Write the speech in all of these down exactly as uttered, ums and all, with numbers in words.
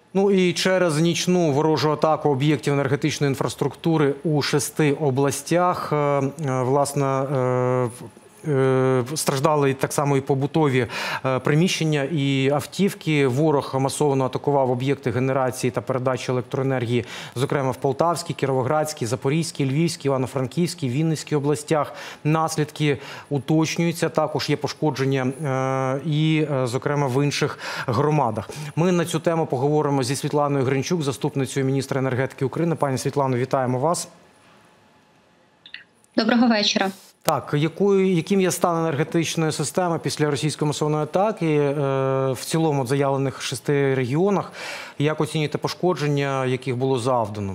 Ну і через нічну ворожу атаку об'єктів енергетичної інфраструктури у шести областях, власне, страждали так само і побутові приміщення і автівки. Ворог масово атакував об'єкти генерації та передачі електроенергії, зокрема в Полтавській, Кіровоградській, Запорізькій, Львівській, Івано-Франківській, Вінницькій областях. Наслідки уточнюються, також є пошкодження і, зокрема, в інших громадах. Ми на цю тему поговоримо зі Світланою Гринчук, заступницею міністра енергетики України. Пані Світлано, вітаємо вас. Доброго вечора. Так, якою, яким є стан енергетичної системи після російської масованої атаки е, в цілому в заявлених шести регіонах? Як оцінюєте пошкодження, яких було завдано?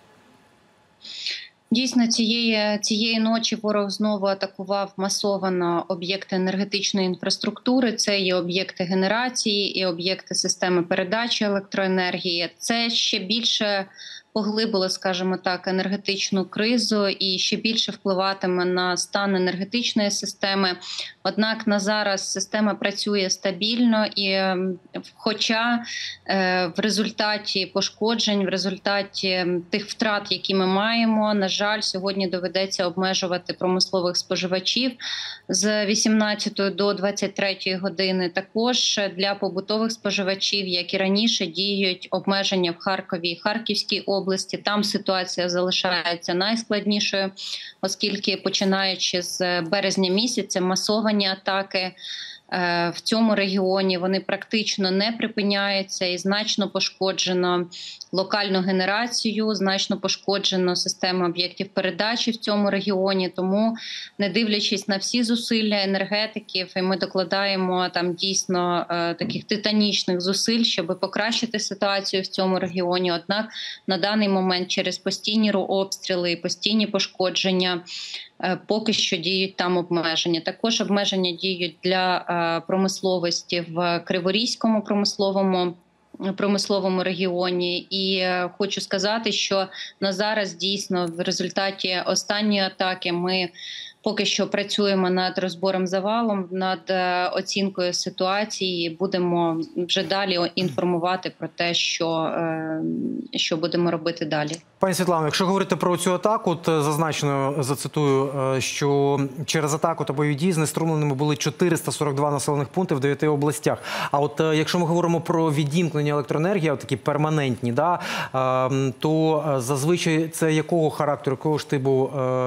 Дійсно, цієї, цієї ночі ворог знову атакував масово об'єкти енергетичної інфраструктури. Це і об'єкти генерації, і об'єкти системи передачі електроенергії. Це ще більше поглибило, скажімо так, енергетичну кризу і ще більше впливатиме на стан енергетичної системи. Однак на зараз система працює стабільно, і хоча в результаті пошкоджень, в результаті тих втрат, які ми маємо, на жаль, сьогодні доведеться обмежувати промислових споживачів з вісімнадцятої до двадцять третьої години. Також для побутових споживачів, як і раніше, діють обмеження в Харкові і Харківській області. області. Там ситуація залишається найскладнішою, оскільки починаючи з березня місяця масовані атаки в цьому регіоні, вони практично не припиняються, і значно пошкоджено локальну генерацію, значно пошкоджено систему об'єктів передачі в цьому регіоні. Тому, не дивлячись на всі зусилля енергетиків, і ми докладаємо там дійсно таких титанічних зусиль, щоб покращити ситуацію в цьому регіоні. Однак на даний момент через постійні обстріли і постійні пошкодження поки що діють там обмеження. Також обмеження діють для промисловості в Криворізькому промисловому промисловому регіоні. І хочу сказати, що на зараз дійсно в результаті останньої атаки ми поки що працюємо над розбором завалом, над оцінкою ситуації. Будемо вже далі інформувати про те, що, що будемо робити далі. Пані Світлано, якщо говорити про цю атаку, от зазначено, зацитую, що через атаку та бойові дії знеструмленими були чотириста сорок два населених пункти в дев'яти областях. А от якщо ми говоримо про відімкнення електроенергії, от такі перманентні, да, то зазвичай це якого характеру, якого ж типу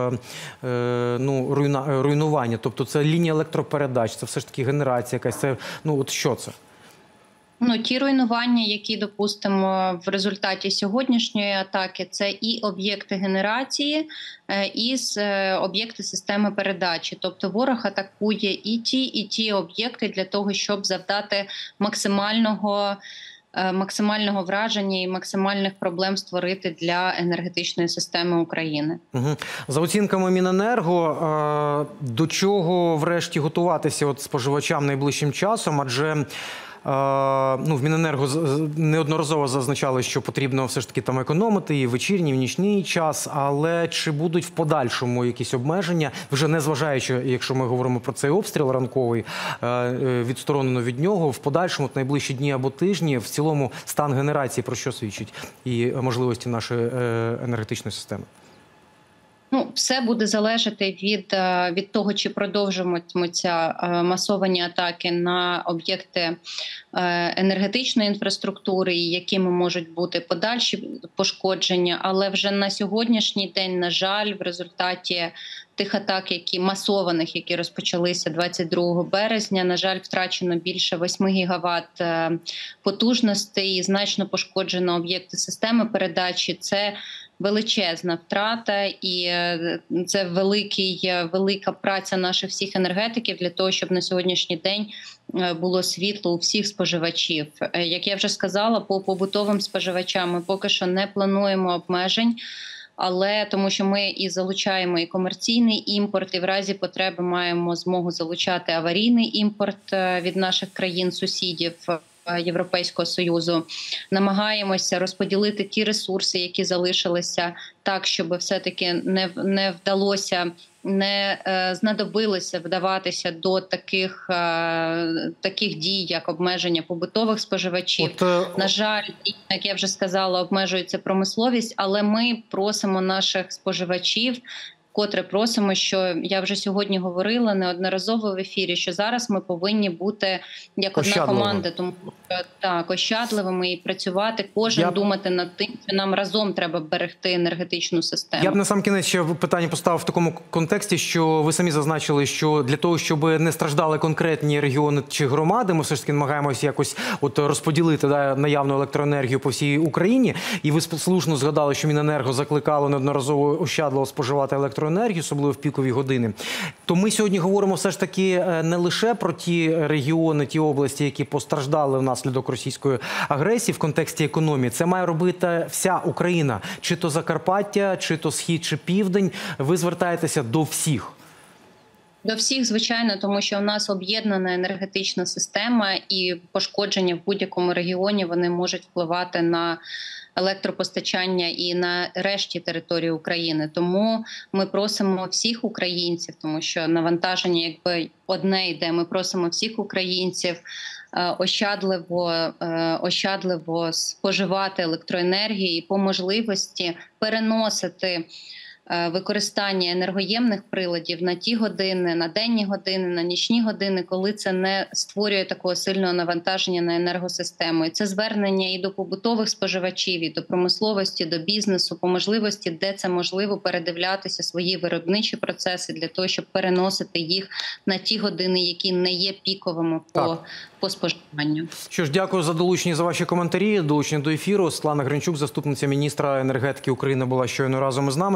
ну, руйна, руйнування? Тобто це лінія електропередач, це все ж таки генерація якась, це, ну от що це? Ну, ті руйнування, які, допустимо, в результаті сьогоднішньої атаки, це і об'єкти генерації, і об'єкти системи передачі. Тобто ворог атакує і ті, і ті об'єкти для того, щоб завдати максимального максимального враження і максимальних проблем створити для енергетичної системи України. Угу. За оцінками Міненерго, до чого врешті готуватися от споживачам найближчим часом, адже ну, в Міненерго неодноразово зазначали, що потрібно все ж таки там економити і в вечірній, і в нічний час, але чи будуть в подальшому якісь обмеження, вже не зважаючи, якщо ми говоримо про цей обстріл ранковий, відсторонено від нього, в подальшому, от найближчі дні або тижні, в цілому стан генерації про що свідчить і можливості нашої енергетичної системи? Ну, все буде залежати від, від того, чи продовжуватимуться масовані атаки на об'єкти енергетичної інфраструктури, і якими можуть бути подальші пошкодження. Але вже на сьогоднішній день, на жаль, в результаті тих атак, які масованих, які розпочалися двадцять другого березня, на жаль, втрачено більше восьми гігават потужностей і значно пошкоджено об'єкти системи передачі. Це величезна втрата, і це великий, велика праця наших всіх енергетиків для того, щоб на сьогоднішній день було світло у всіх споживачів. Як я вже сказала, по побутовим споживачам ми поки що не плануємо обмежень, але тому що ми і залучаємо і комерційний імпорт, і в разі потреби маємо змогу залучати аварійний імпорт від наших країн-сусідів. Європейського Союзу. Намагаємося розподілити ті ресурси, які залишилися, так, щоб все-таки не, не вдалося, не е, знадобилося вдаватися до таких, е, таких дій, як обмеження побутових споживачів. От, е... На жаль, як я вже сказала, обмежується промисловість, але ми просимо наших споживачів, котре просимо, що я вже сьогодні говорила неодноразово в ефірі, що зараз ми повинні бути як одна команда, тому що так, ощадливими і працювати, кожен я... думати над тим, що нам разом треба берегти енергетичну систему. Я б на сам кінець ще питання поставив в такому контексті, що ви самі зазначили, що для того, щоб не страждали конкретні регіони чи громади, ми все ж таки намагаємося якось от розподілити да, наявну електроенергію по всій Україні. І ви слушно згадали, що Міненерго закликало неодноразово ощадливо споживати електроенергію, енергію, особливо в пікові години. То ми сьогодні говоримо все ж таки не лише про ті регіони, ті області, які постраждали внаслідок російської агресії в контексті економії. Це має робити вся Україна. Чи то Закарпаття, чи то Схід, чи Південь. Ви звертаєтеся до всіх. До всіх, звичайно, тому що у нас об'єднана енергетична система і пошкодження в будь-якому регіоні вони можуть впливати на електропостачання і на решті території України. Тому ми просимо всіх українців, тому що навантаження якби одне йде, ми просимо всіх українців ощадливо, ощадливо споживати електроенергію і по можливості переносити використання енергоємних приладів на ті години, на денні години, на нічні години, коли це не створює такого сильного навантаження на енергосистему. І це звернення і до побутових споживачів, і до промисловості, до бізнесу, по можливості, де це можливо, передивлятися свої виробничі процеси для того, щоб переносити їх на ті години, які не є піковими по, по споживанню. Що ж, дякую за долучення, за ваші коментарі, долучення до ефіру. Світлана Гринчук, заступниця міністра енергетики України, була щойно разом із нами.